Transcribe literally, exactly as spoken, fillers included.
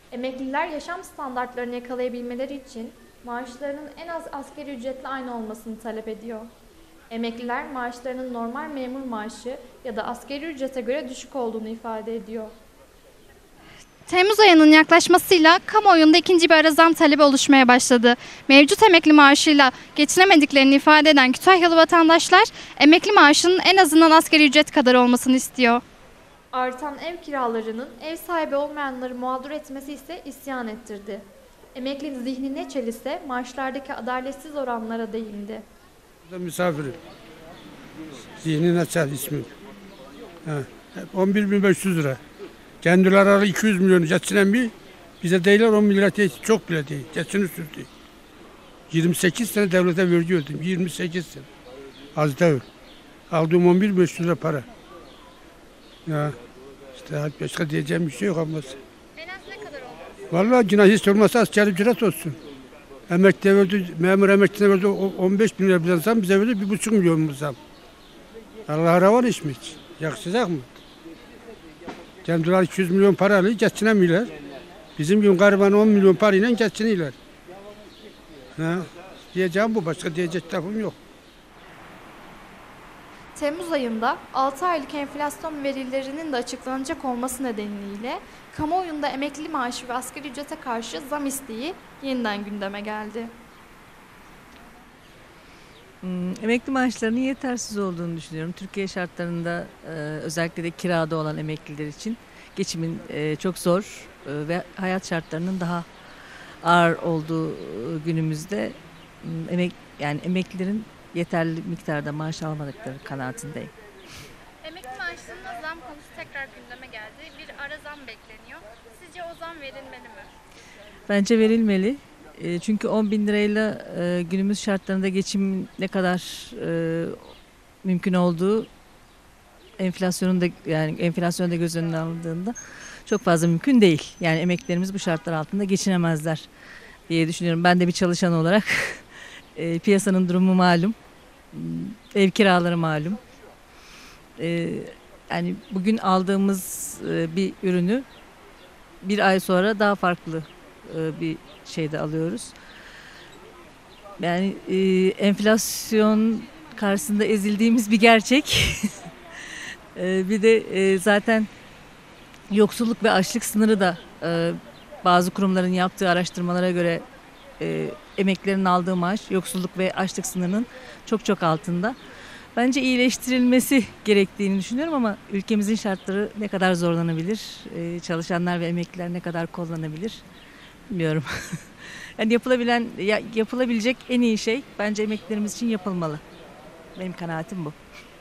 Emekliler yaşam standartlarını yakalayabilmeleri için maaşlarının en az asgari ücretle aynı olmasını talep ediyor. Emekliler maaşlarının normal memur maaşı ya da asgari ücrete göre düşük olduğunu ifade ediyor. Temmuz ayının yaklaşmasıyla kamuoyunda ikinci bir ara zam talebi oluşmaya başladı. Mevcut emekli maaşıyla geçinemediklerini ifade eden Kütahyalı vatandaşlar emekli maaşının en azından asgari ücret kadar olmasını istiyor. Artan ev kiralarının ev sahibi olmayanları mağdur etmesi ise isyan ettirdi. Emekli Zihni Neçel ise maaşlardaki adaletsiz oranlara değindi. Burada misafirim. Zihni Neçel ismim. Ha, on bir bin beş yüz lira. Kendileri iki yüz milyonu geçinen bir, bize değiller on milyar değil, çok bile değil. Geçini sürdü. yirmi sekiz sene devlete vergi ödedim. yirmi sekiz sene. Az değil. Aldığım on bir bin beş yüz lira para. Ya işte başka diyeceğim bir şey yok ama. En az ne kadar oldu? Vallahi günah hiç olmasa asgari ücret olsun. Emekliye verdi, memur emekliye verdi on beş bin lira bize zam, bize verdi bir buçuk milyon zam. Allah ravan iş mi hiç? Yakışacak mı? Kendileri iki yüz milyon para alıyor, geçinemiyorlar. Bizim gibi gariban on milyon parayla geçiniyorlar. Ha, diyeceğim bu, başka diyecek lafım yok. Temmuz ayında altı aylık enflasyon verilerinin de açıklanacak olması nedeniyle kamuoyunda emekli maaşı ve asgari ücrete karşı zam isteği yeniden gündeme geldi. Hmm, Emekli maaşlarının yetersiz olduğunu düşünüyorum. Türkiye şartlarında e, özellikle de kirada olan emekliler için geçimin e, çok zor e, ve hayat şartlarının daha ağır olduğu e, günümüzde hmm, emek yani emeklilerin yeterli miktarda maaş almadıkları kanaatindeyim. Emekli maaşlarına zam konusu tekrar gündeme geldi. Bir ara zam bekleniyor. Sizce o zam verilmeli mi? Bence verilmeli. E, Çünkü on bin lirayla e, günümüz şartlarında geçim ne kadar e, mümkün olduğu enflasyonun da yani enflasyonu da göz önüne alındığında çok fazla mümkün değil. Yani emeklilerimiz bu şartlar altında geçinemezler diye düşünüyorum. Ben de bir çalışan olarak e, piyasanın durumu malum. Ev kiraları malum. E, yani bugün aldığımız e, bir ürünü bir ay sonra daha farklı e, bir şeyde alıyoruz. Yani e, enflasyon karşısında ezildiğimiz bir gerçek. e, bir de e, zaten yoksulluk ve açlık sınırı da e, bazı kurumların yaptığı araştırmalara göre e, emeklilerin aldığı maaş yoksulluk ve açlık sınırının çok çok altında. Bence iyileştirilmesi gerektiğini düşünüyorum ama ülkemizin şartları ne kadar zorlanabilir, e, çalışanlar ve emekliler ne kadar kullanabilir bilmiyorum. Yani yapılabilen, ya, yapılabilecek en iyi şey bence emeklilerimiz için yapılmalı. Benim kanaatim bu.